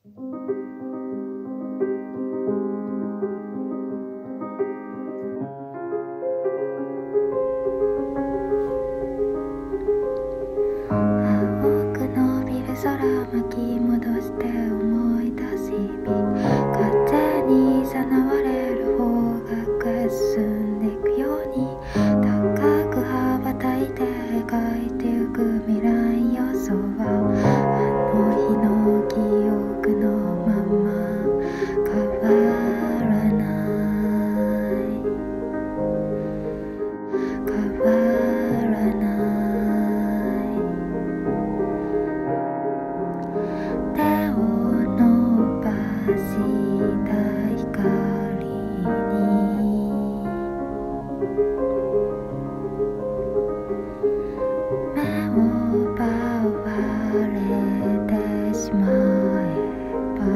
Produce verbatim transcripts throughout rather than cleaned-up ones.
青く伸びる空巻き戻して思い出す日々、風にさなわれる方角へ進んでいくように、高く羽ばたいて描いてゆく未来予想は、あの日の記憶のまま変わらない変わらない手を伸ばした光に目を奪われてしまえば、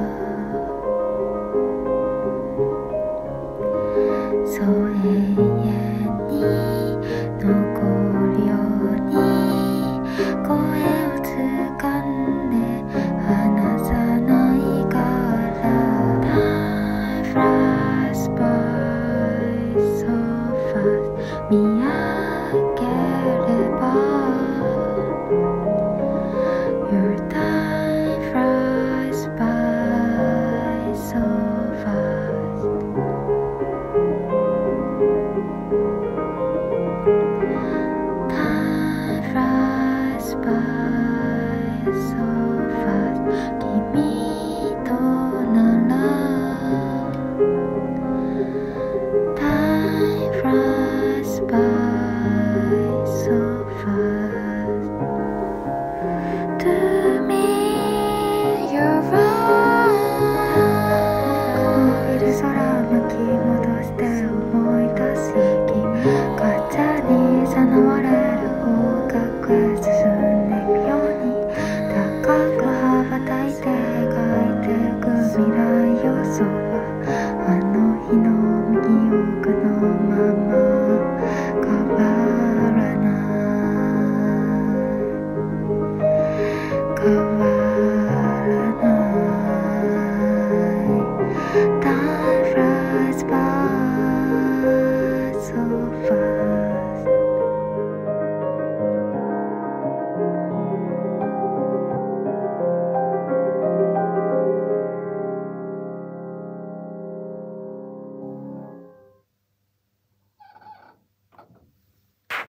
そう永遠に残るように声をつかんで離さないから Time flies by so fast 見上げれば Your time flies by so fast Time flies by so fast 君となら Time flies by so fast To me you're right 伸びる空巻き戻して思い出す日々、風にさなわれる方角へ進んでいくように、高く羽ばたいて描いてゆく未来予想は、あの日の記憶のまま変わらない変わらない